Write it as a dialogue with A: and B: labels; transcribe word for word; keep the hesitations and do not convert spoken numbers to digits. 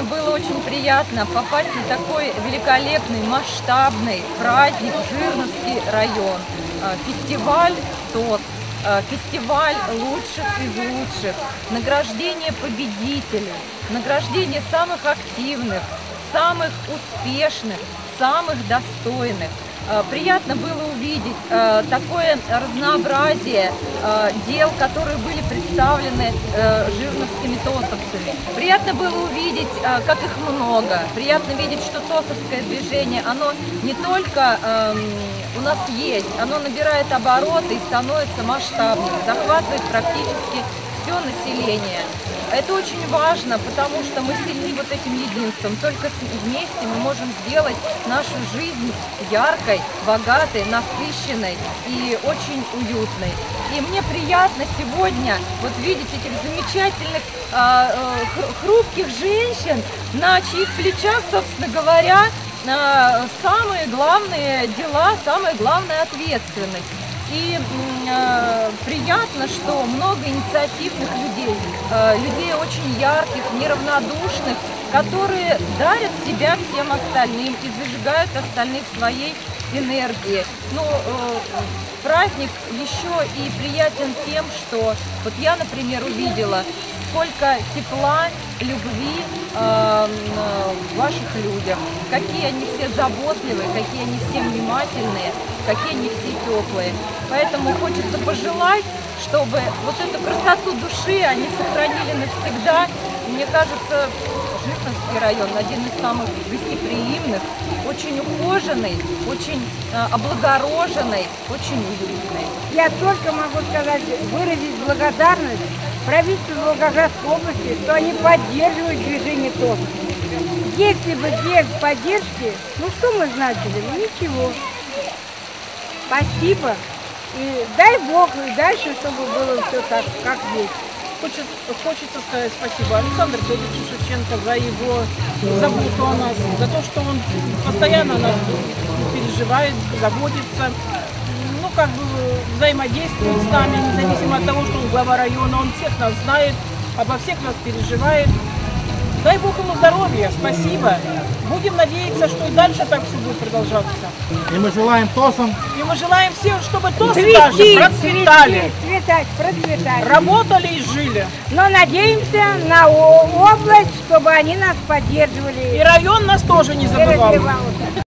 A: было очень приятно попасть на такой великолепный, масштабный праздник Жирновский район. Фестиваль ТОС, фестиваль лучших из лучших, награждение победителей, награждение самых активных, самых успешных, самых достойных. Приятно было увидеть э, такое разнообразие э, дел, которые были представлены э, жирновскими тосовцами. Приятно было увидеть, э, как их много. Приятно видеть, что тосовское движение, оно не только э, у нас есть, оно набирает обороты и становится масштабным, захватывает практически все население. Это очень важно, потому что мы сильны вот этим единством. Только вместе мы можем сделать нашу жизнь яркой, богатой, насыщенной и очень уютной. И мне приятно сегодня вот видеть этих замечательных, э, э, хрупких женщин, на чьих плечах, собственно говоря, э, самые главные дела, самая главная ответственность. И э, приятно, что много инициативных людей, э, людей очень ярких, неравнодушных, которые дарят себя всем остальным и зажигают остальных своей энергией. Ну, э, праздник еще и приятен тем, что вот я, например, увидела, сколько тепла, любви э, в ваших людях, какие они все заботливые, какие они все внимательные, какие они все теплые. Поэтому хочется пожелать, чтобы вот эту красоту души они сохранили навсегда. Мне кажется, Жирновский район один из самых гостеприимных, очень ухоженный, очень э, облагороженный, очень уютный.
B: Я только могу сказать, выразить благодарность правительству Волгоградской области, что они поддерживают движение ТОС. Если бы без поддержки, ну что мы значили? Ну ничего. Спасибо. И дай Бог, и дальше, чтобы было все так, как есть.
C: Хочется, хочется сказать спасибо Александру Федоровичу Шевченко за его заботу о нас, за то, что он постоянно нас переживает, заботится, ну, как бы взаимодействует с нами, независимо от того, что он глава района, он всех нас знает, обо всех нас переживает. Дай Бог ему здоровья, спасибо. Будем надеяться, что и дальше так все будет продолжаться.
D: И мы желаем ТОСам.
C: И мы желаем всем, чтобы ТОСы
B: Цвети,
C: наши процветали,
B: цвети, цветать, процветать.
C: работали и жили.
B: Но надеемся на область, чтобы они нас поддерживали.
C: И район нас тоже не забывал.